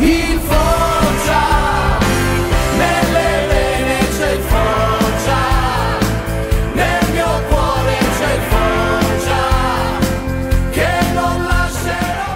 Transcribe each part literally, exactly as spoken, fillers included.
Il Foggia, nelle vene c'è il Foggia, nel mio cuore c'è il Foggia, che non lascerò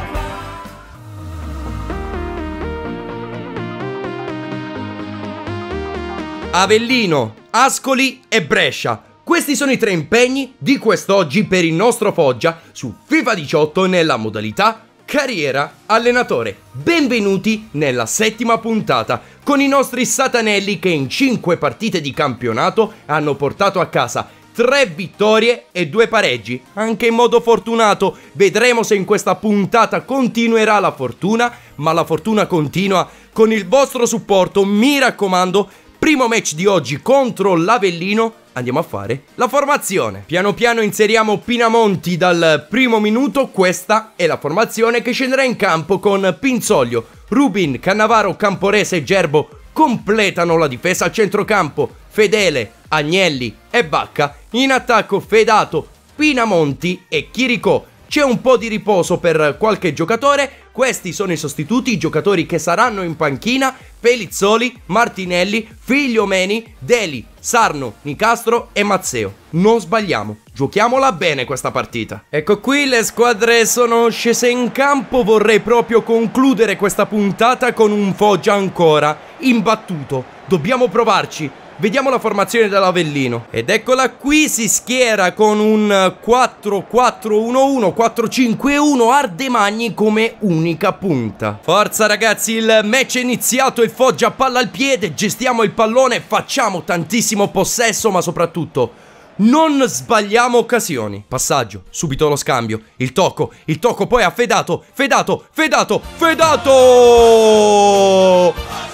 mai. Avellino, Ascoli e Brescia. Questi sono i tre impegni di quest'oggi per il nostro Foggia su FIFA diciotto nella modalità Carriera Allenatore. Benvenuti nella settima puntata con i nostri satanelli che in cinque partite di campionato hanno portato a casa tre vittorie e due pareggi, anche in modo fortunato. Vedremo se in questa puntata continuerà la fortuna, ma la fortuna continua con il vostro supporto, mi raccomando. Primo match di oggi contro l'Avellino, andiamo a fare la formazione. Piano piano inseriamo Pinamonti dal primo minuto, questa è la formazione che scenderà in campo con Pinzoglio, Rubin, Cannavaro, Camporese e Gerbo completano la difesa al centrocampo, Fedele, Agnelli e Vacca, in attacco Fedato, Pinamonti e Chirico. C'è un po' di riposo per qualche giocatore, questi sono i sostituti, i giocatori che saranno in panchina: Pelizzoli, Martinelli, Figliomeni, Deli, Sarno, Nicastro e Mazzeo. Non sbagliamo, giochiamola bene questa partita. Ecco qui, le squadre sono scese in campo. Vorrei proprio concludere questa puntata con un Foggia ancora imbattuto. Dobbiamo provarci. Vediamo la formazione dell'Avellino. Ed eccola qui, si schiera con un quattro quattro uno uno, quattro cinque uno, Ardemagni come unica punta. Forza ragazzi, il match è iniziato, il Foggia palla al piede, gestiamo il pallone, facciamo tantissimo possesso, ma soprattutto non sbagliamo occasioni. Passaggio, subito lo scambio, il tocco, il tocco poi a Fedato, Fedato, Fedato, Fedato!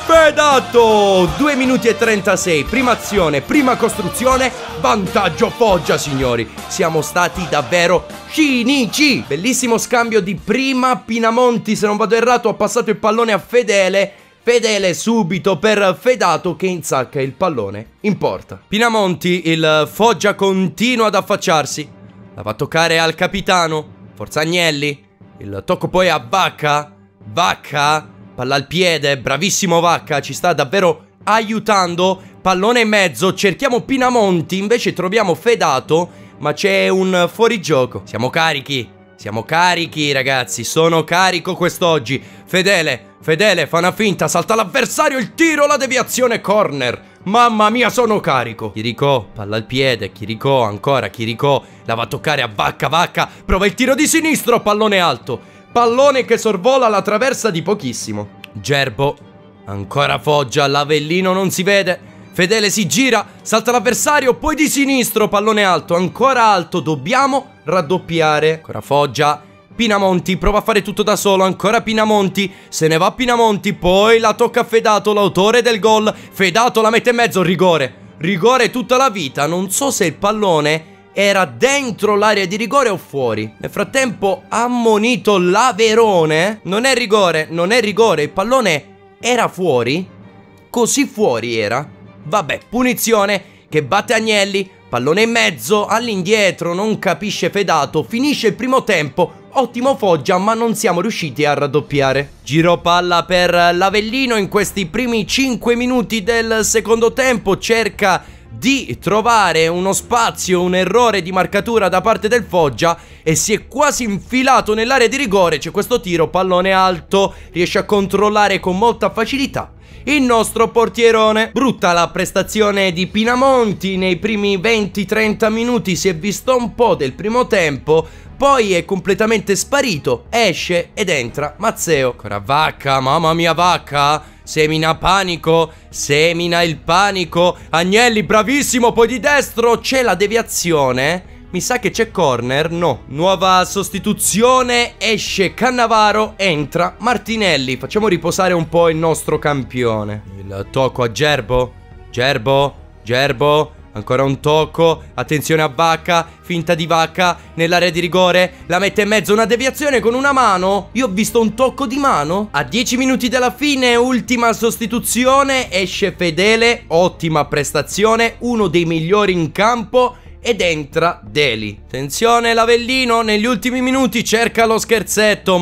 Fedato! due minuti e trentasei, prima azione, prima costruzione, vantaggio Foggia signori. Siamo stati davvero cinici. Bellissimo scambio di prima, Pinamonti se non vado errato ha passato il pallone a Fedele. Fedele subito per Fedato che insacca il pallone in porta. Pinamonti, il Foggia continua ad affacciarsi, la va a toccare al capitano, forza Agnelli, il tocco poi a Vacca, Vacca, palla al piede, bravissimo Vacca, ci sta davvero aiutando, pallone in mezzo, cerchiamo Pinamonti, invece troviamo Fedato, ma c'è un fuorigioco. Siamo carichi, siamo carichi ragazzi, sono carico quest'oggi. Fedele, Fedele fa una finta, salta l'avversario, il tiro, la deviazione, corner. Mamma mia, sono carico. Chirico, palla al piede, Chirico, ancora Chirico, la va a toccare a Vacca, Vacca, prova il tiro di sinistro, pallone alto, pallone che sorvola la traversa di pochissimo. Gerbo, ancora Foggia, l'Avellino non si vede. Fedele si gira, salta l'avversario, poi di sinistro, pallone alto, ancora alto, dobbiamo raddoppiare. Ancora Foggia, Pinamonti prova a fare tutto da solo, ancora Pinamonti, se ne va Pinamonti, poi la tocca a Fedato, l'autore del gol. Fedato la mette in mezzo, rigore, rigore tutta la vita. Non so se il pallone era dentro l'area di rigore o fuori. Nel frattempo ha ammonito l'Averone. Non è rigore, non è rigore, il pallone era fuori, così fuori era. Vabbè, punizione che batte Agnelli, pallone in mezzo, all'indietro, non capisce Fedato, finisce il primo tempo. Ottimo Foggia, ma non siamo riusciti a raddoppiare. Giro palla per l'Avellino in questi primi cinque minuti del secondo tempo. Cerca di trovare uno spazio, un errore di marcatura da parte del Foggia e si è quasi infilato nell'area di rigore. C'è questo tiro, pallone alto, riesce a controllare con molta facilità il nostro portierone. Brutta la prestazione di Pinamonti nei primi venti trenta minuti, si è visto un po' del primo tempo, poi è completamente sparito, esce ed entra Mazzeo. Ancora Vacca, mamma mia Vacca, semina panico, semina il panico. Agnelli bravissimo, poi di destro c'è la deviazione. Mi sa che c'è corner, no. Nuova sostituzione, esce Cannavaro, entra Martinelli. Facciamo riposare un po' il nostro campione. Il tocco a Gerbo, Gerbo, Gerbo. Ancora un tocco, attenzione a Vacca, finta di Vacca nell'area di rigore, la mette in mezzo, una deviazione con una mano. Io ho visto un tocco di mano. A dieci minuti dalla fine, ultima sostituzione, esce Fedele, ottima prestazione, uno dei migliori in campo. Ed entra Deli. Attenzione l'Avellino, negli ultimi minuti cerca lo scherzetto, ma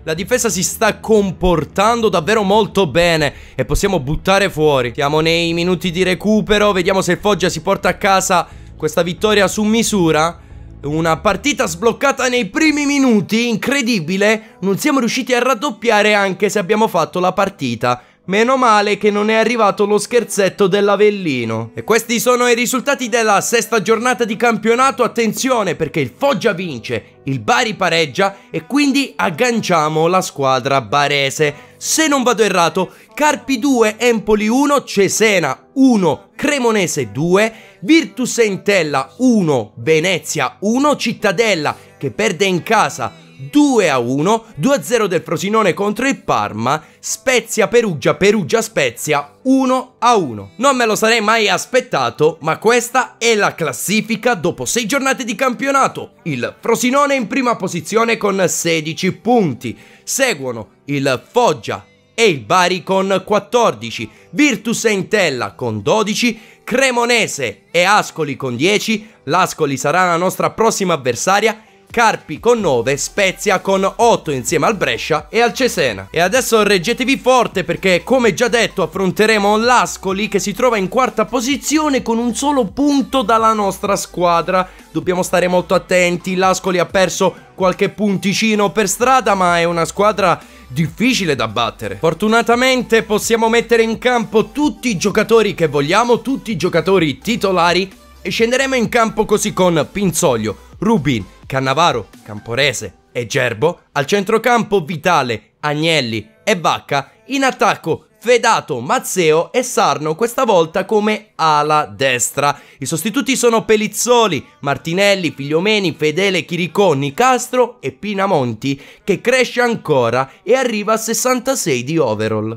La difesa si sta comportando davvero molto bene e possiamo buttare fuori. Siamo nei minuti di recupero, vediamo se il Foggia si porta a casa questa vittoria su misura. Una partita sbloccata nei primi minuti, incredibile. Non siamo riusciti a raddoppiare anche se abbiamo fatto la partita. Meno male che non è arrivato lo scherzetto dell'Avellino. E questi sono i risultati della sesta giornata di campionato. Attenzione, perché il Foggia vince, il Bari pareggia e quindi agganciamo la squadra barese. Se non vado errato, Carpi due, Empoli uno, Cesena uno, Cremonese due, Virtus Entella uno, Venezia uno, Cittadella che perde in casa due a uno, due a zero del Frosinone contro il Parma, Spezia Perugia, Perugia Spezia uno a uno. Non me lo sarei mai aspettato, ma questa è la classifica dopo sei giornate di campionato. Il Frosinone in prima posizione con sedici punti, seguono il Foggia e il Bari con quattordici, Virtus Entella con dodici, Cremonese e Ascoli con dieci, l'Ascoli sarà la nostra prossima avversaria, Carpi con nove, Spezia con otto insieme al Brescia e al Cesena. E adesso reggetevi forte perché, come già detto, affronteremo l'Ascoli che si trova in quarta posizione con un solo punto dalla nostra squadra. Dobbiamo stare molto attenti, l'Ascoli ha perso qualche punticino per strada, ma è una squadra difficile da battere. Fortunatamente possiamo mettere in campo tutti i giocatori che vogliamo, tutti i giocatori titolari, e scenderemo in campo così con Pinzoglio, Rubin, Cannavaro, Camporese e Gerbo, al centrocampo Vitale, Agnelli e Vacca, in attacco Fedato, Mazzeo e Sarno, questa volta come ala destra. I sostituti sono Pelizzoli, Martinelli, Figliomeni, Fedele, Chiricò, Nicastro e Pinamonti, che cresce ancora e arriva a sessantasei di overall.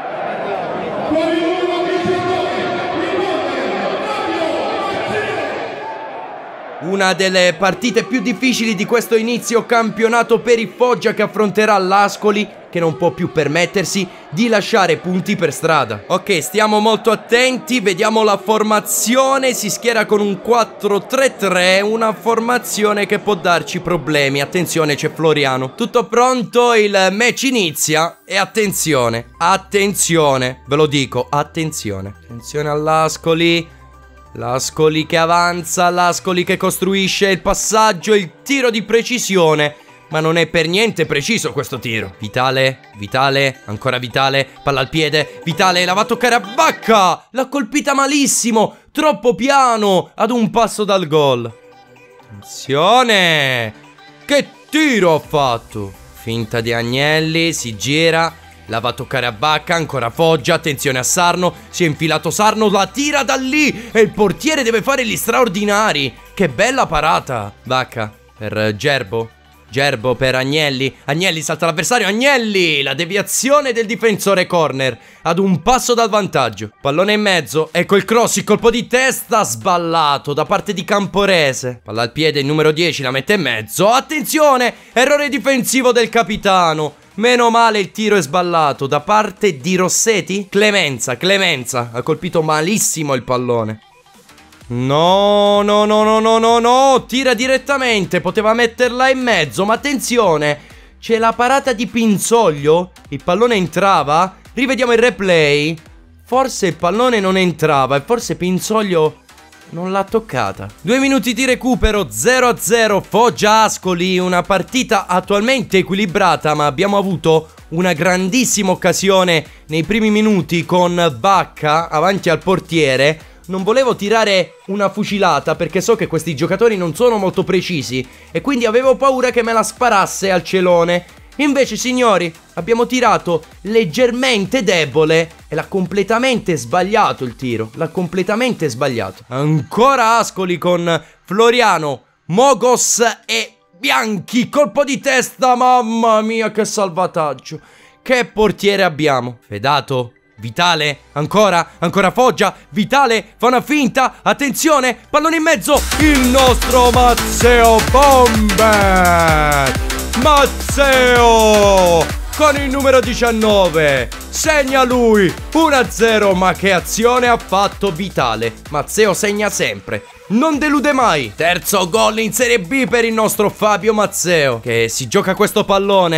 Una delle partite più difficili di questo inizio campionato per il Foggia, che affronterà l'Ascoli, che non può più permettersi di lasciare punti per strada. Ok, stiamo molto attenti, vediamo la formazione, si schiera con un quattro tre tre, una formazione che può darci problemi. Attenzione, c'è Floriano. Tutto pronto, il match inizia e attenzione, attenzione, ve lo dico, attenzione. Attenzione all'Ascoli. L'Ascoli che avanza, l'Ascoli che costruisce il passaggio, il tiro di precisione, ma non è per niente preciso questo tiro. Vitale, Vitale, ancora Vitale, palla al piede, Vitale la va a toccare a Vacca, l'ha colpita malissimo, troppo piano, ad un passo dal gol. Attenzione, che tiro ha fatto, finta di Agnelli, si gira, la va a toccare a Vacca, ancora Foggia, attenzione a Sarno, si è infilato Sarno, la tira da lì e il portiere deve fare gli straordinari. Che bella parata. Vacca per Gerbo, Gerbo per Agnelli, Agnelli salta l'avversario, Agnelli, la deviazione del difensore, corner, ad un passo dal vantaggio. Pallone in mezzo, ecco il cross, il colpo di testa sballato da parte di Camporese. Palla al piede, il numero dieci la mette in mezzo, attenzione, errore difensivo del capitano. Meno male il tiro è sballato da parte di Rossetti. Clemenza, Clemenza ha colpito malissimo il pallone. No, no, no, no, no, no, no, tira direttamente, poteva metterla in mezzo, ma attenzione, c'è la parata di Pinzoglio, il pallone entrava, rivediamo il replay, forse il pallone non entrava e forse Pinzoglio non l'ha toccata. Due minuti di recupero, zero a zero, Foggia Ascoli, una partita attualmente equilibrata, ma abbiamo avuto una grandissima occasione nei primi minuti con Vacca avanti al portiere. Non volevo tirare una fucilata perché so che questi giocatori non sono molto precisi e quindi avevo paura che me la sparasse al celone. Invece, signori, abbiamo tirato leggermente debole e l'ha completamente sbagliato il tiro. L'ha completamente sbagliato. Ancora Ascoli con Floriano, Mogos e Bianchi. Colpo di testa, mamma mia che salvataggio. Che portiere abbiamo. Fedato, Vitale, ancora, ancora Foggia, Vitale fa una finta, attenzione, pallone in mezzo, il nostro Mazzeo Bomber. Mazzeo con il numero diciannove segna lui, uno a zero, ma che azione ha fatto Vitale. Mazzeo segna sempre, non delude mai. Terzo gol in Serie B per il nostro Fabio Mazzeo, che si gioca questo pallone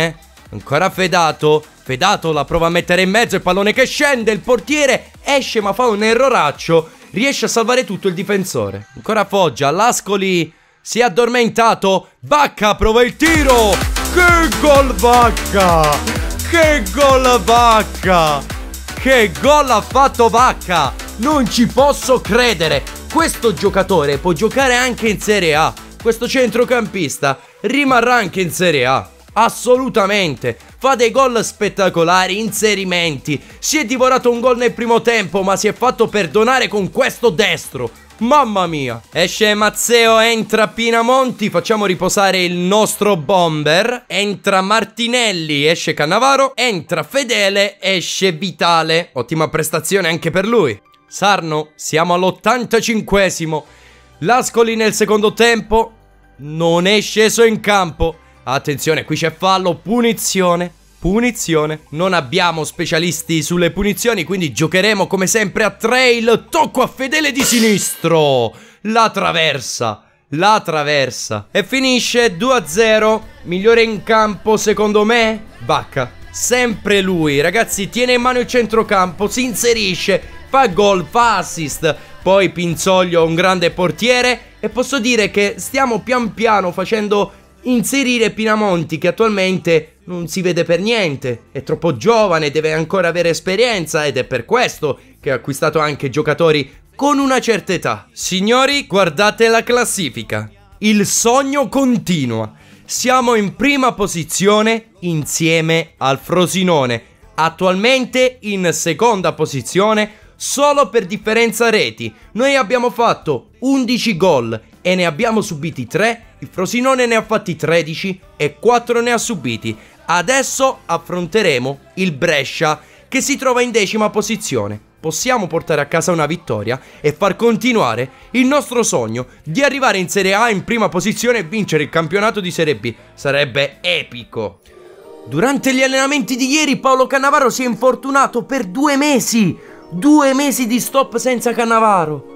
Ancora Fedato. Fedato la prova a mettere in mezzo, il pallone che scende, il portiere esce ma fa un erroraccio. Riesce a salvare tutto il difensore. Ancora Foggia, l'Ascoli si è addormentato. Vacca prova il tiro. Che gol Vacca! Che gol Vacca! Che gol ha fatto Vacca! Non ci posso credere. Questo giocatore può giocare anche in Serie A. Questo centrocampista rimarrà anche in Serie A. Assolutamente. Fa dei gol spettacolari, inserimenti. Si è divorato un gol nel primo tempo, ma si è fatto perdonare con questo destro. Mamma mia. Esce Mazzeo, entra Pinamonti. Facciamo riposare il nostro bomber. Entra Martinelli, esce Cannavaro. Entra Fedele, esce Vitale. Ottima prestazione anche per lui. Sarno, siamo all'ottantacinquesimo. L'Ascoli nel secondo tempo non è sceso in campo. Attenzione, qui c'è fallo, punizione, punizione. Non abbiamo specialisti sulle punizioni, quindi giocheremo come sempre a trail. Tocco a Fedele di sinistro. La traversa, la traversa. E finisce due a zero. Migliore in campo secondo me Vacca. Sempre lui, ragazzi, tiene in mano il centrocampo, si inserisce, fa gol, fa assist. Poi Pinzoglio, un grande portiere. E posso dire che stiamo pian piano facendo inserire Pinamonti, che attualmente non si vede per niente, è troppo giovane, deve ancora avere esperienza, ed è per questo che ha acquistato anche giocatori con una certa età. Signori, guardate la classifica. Il sogno continua. Siamo in prima posizione insieme al Frosinone, attualmente in seconda posizione solo per differenza reti. Noi abbiamo fatto undici gol e ne abbiamo subiti tre. Il Frosinone ne ha fatti tredici e quattro ne ha subiti. Adesso affronteremo il Brescia, che si trova in decima posizione. Possiamo portare a casa una vittoria e far continuare il nostro sogno di arrivare in Serie A in prima posizione e vincere il campionato di Serie B. Sarebbe epico. Durante gli allenamenti di ieri Paolo Cannavaro si è infortunato per due mesi. Due mesi di stop senza Cannavaro.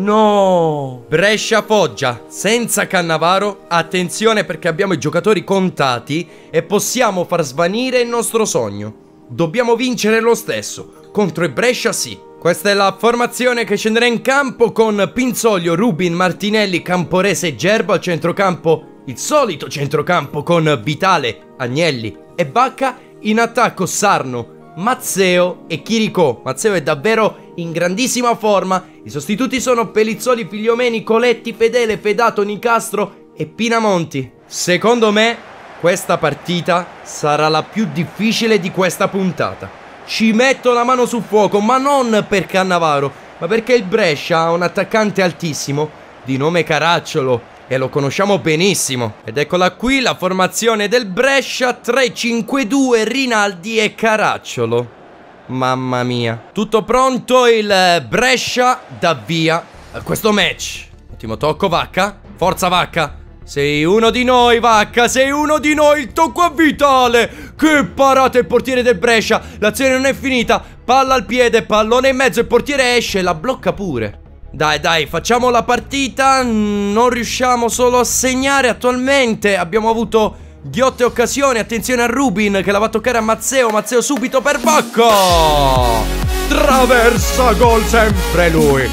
No. Brescia-Foggia senza Cannavaro. Attenzione, perché abbiamo i giocatori contati e possiamo far svanire il nostro sogno. Dobbiamo vincere lo stesso. Contro il Brescia sì. Questa è la formazione che scenderà in campo, con Pinzoglio, Rubin, Martinelli, Camporese e Gerbo al centrocampo. Il solito centrocampo con Vitale, Agnelli e Vacca. In attacco Sarno, Mazzeo e Chirico. Mazzeo è davvero in grandissima forma. I sostituti sono Pelizzoli, Figliomeni, Coletti, Fedele, Fedato, Nicastro e Pinamonti. Secondo me questa partita sarà la più difficile di questa puntata. Ci metto la mano sul fuoco, ma non per Cannavaro, ma perché il Brescia ha un attaccante altissimo di nome Caracciolo e lo conosciamo benissimo. Ed eccola qui la formazione del Brescia: tre cinque due, Rinaldi e Caracciolo. Mamma mia. Tutto pronto, il Brescia dà via a questo match. Ottimo tocco, Vacca. Forza Vacca. Sei uno di noi, Vacca, sei uno di noi. Il tocco a Vitale. Che parata il portiere del Brescia. L'azione non è finita. Palla al piede, pallone in mezzo, il portiere esce, la blocca pure. Dai, dai, facciamo la partita. Non riusciamo solo a segnare attualmente. Abbiamo avuto ghiotte occasioni. Attenzione a Rubin che la va a toccare a Mazzeo. Mazzeo subito per Vacca. Traversa, gol sempre lui.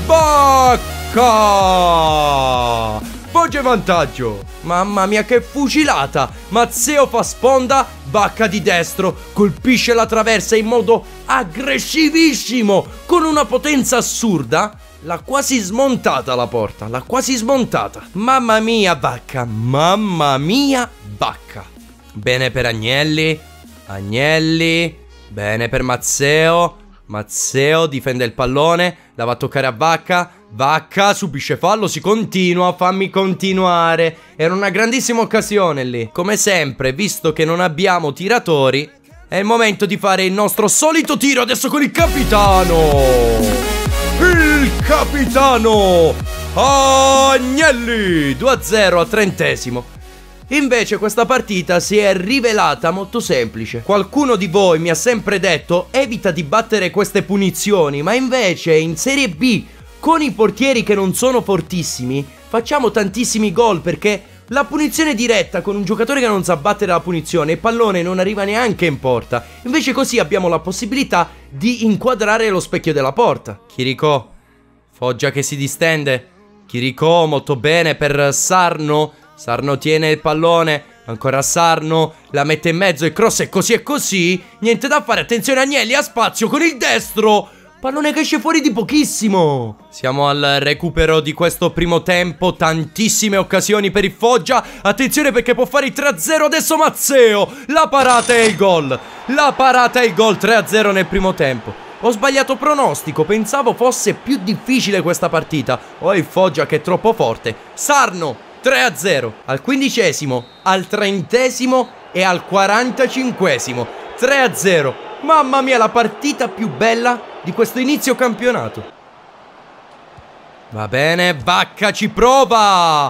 Vacca. Foggia in vantaggio. Mamma mia, che fucilata. Mazzeo fa sponda, Vacca di destro colpisce la traversa in modo aggressivissimo, con una potenza assurda. L'ha quasi smontata la porta, l'ha quasi smontata. Mamma mia Vacca, mamma mia Vacca. Bene per Agnelli. Agnelli. Bene per Mazzeo. Mazzeo difende il pallone, la va a toccare a Vacca. Vacca subisce fallo, si continua, fammi continuare. Era una grandissima occasione lì. Come sempre, visto che non abbiamo tiratori, è il momento di fare il nostro solito tiro. Adesso con il capitano. Il capitano Agnelli. Due a zero al trentesimo. Invece questa partita si è rivelata molto semplice. Qualcuno di voi mi ha sempre detto: evita di battere queste punizioni. Ma invece in Serie B, con i portieri che non sono fortissimi, facciamo tantissimi gol, perché La punizione diretta con un giocatore che non sa battere la punizione, il pallone non arriva neanche in porta. Invece così abbiamo la possibilità di inquadrare lo specchio della porta. Chirico, Foggia che si distende. Chirico molto bene per Sarno. Sarno tiene il pallone. Ancora Sarno, la mette in mezzo, il cross è così e così. Niente da fare, attenzione Agnelli, ha spazio con il destro. Pallone che esce fuori di pochissimo. Siamo al recupero di questo primo tempo. Tantissime occasioni per il Foggia. Attenzione perché può fare il tre a zero adesso Mazzeo. La parata e il gol. La parata e il gol, tre a zero nel primo tempo. Ho sbagliato pronostico, pensavo fosse più difficile questa partita. Oh, il Foggia che è troppo forte. Sarno, tre a zero. Al quindicesimo, al trentesimo e al quarantacinquesimo. tre a zero. Mamma mia, la partita più bella di questo inizio campionato. Va bene, Vacca ci prova.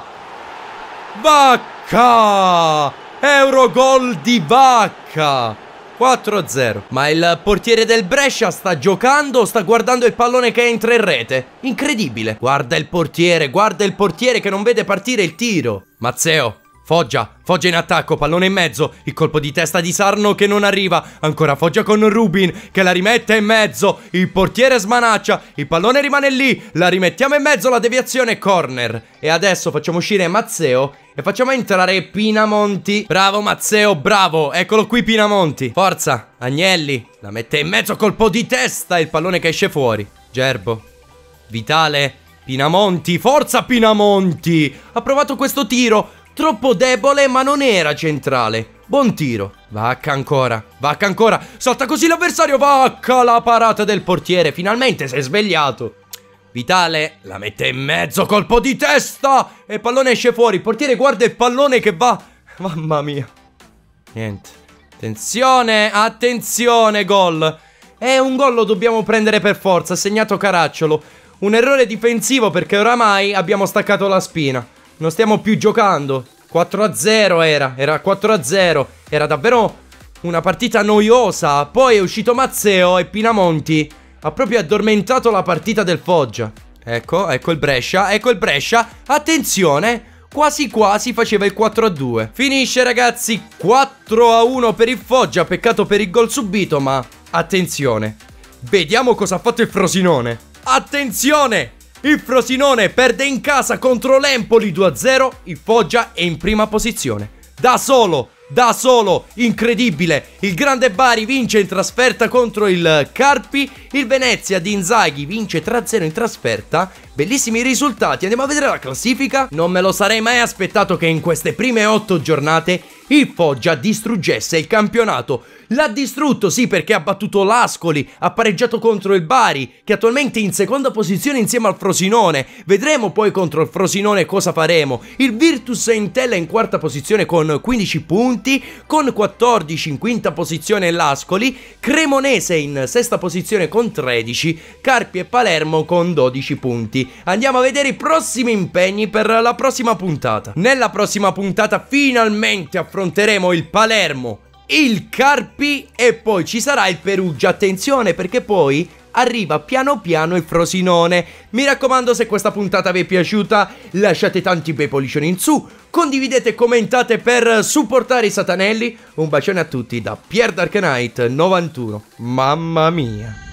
Vacca! Eurogol di Vacca. quattro a zero. Ma il portiere del Brescia sta giocando, sta guardando il pallone che entra in rete. Incredibile. Guarda il portiere, guarda il portiere che non vede partire il tiro. Mazzeo, Foggia, Foggia in attacco, pallone in mezzo, il colpo di testa di Sarno che non arriva, ancora Foggia con Rubin che la rimette in mezzo, il portiere smanaccia, il pallone rimane lì, la rimettiamo in mezzo, la deviazione corner. E adesso facciamo uscire Mazzeo e facciamo entrare Pinamonti. Bravo Mazzeo, bravo, eccolo qui Pinamonti. Forza, Agnelli, la mette in mezzo, colpo di testa, il pallone che esce fuori. Gerbo, Vitale, Pinamonti, forza Pinamonti. Ha provato questo tiro. Troppo debole ma non era centrale. Buon tiro. Vacca ancora. Vacca ancora. Salta così l'avversario. Vacca, la parata del portiere. Finalmente si è svegliato. Vitale la mette in mezzo. Colpo di testa. E il pallone esce fuori. Il portiere guarda il pallone che va. Mamma mia. Niente. Attenzione. Attenzione. Gol. È un gol, lo dobbiamo prendere per forza. Ha segnato Caracciolo. Un errore difensivo perché oramai abbiamo staccato la spina. Non stiamo più giocando. quattro a zero era. Era quattro a zero. Era davvero una partita noiosa. Poi è uscito Mazzeo e Pinamonti ha proprio addormentato la partita del Foggia. Ecco, ecco il Brescia. Ecco il Brescia. Attenzione. Quasi quasi faceva il quattro a due. Finisce ragazzi quattro a uno per il Foggia. Peccato per il gol subito, ma attenzione. Vediamo cosa ha fatto il Frosinone. Attenzione. Il Frosinone perde in casa contro l'Empoli due a zero. Il Foggia è in prima posizione. Da solo, da solo, incredibile. Il grande Bari vince in trasferta contro il Carpi. Il Venezia di Inzaghi vince tre a zero in trasferta. Bellissimi risultati. Andiamo a vedere la classifica. Non me lo sarei mai aspettato che in queste prime otto giornate il Foggia distruggesse il campionato. L'ha distrutto, sì, perché ha battuto l'Ascoli, ha pareggiato contro il Bari, che attualmente è in seconda posizione insieme al Frosinone. Vedremo poi contro il Frosinone cosa faremo. Il Virtus Entella è in quarta posizione con quindici punti, con quattordici in quinta posizione l'Ascoli, Cremonese in sesta posizione con tredici, Carpi e Palermo con dodici punti. Andiamo a vedere i prossimi impegni per la prossima puntata. Nella prossima puntata finalmente affronteremo il Palermo, il Carpi e poi ci sarà il Perugia. Attenzione perché poi arriva piano piano il Frosinone. Mi raccomando, se questa puntata vi è piaciuta lasciate tanti bei pollicioni in su, condividete e commentate per supportare i Satanelli. Un bacione a tutti da Pier Dark Knight novantuno. Mamma mia.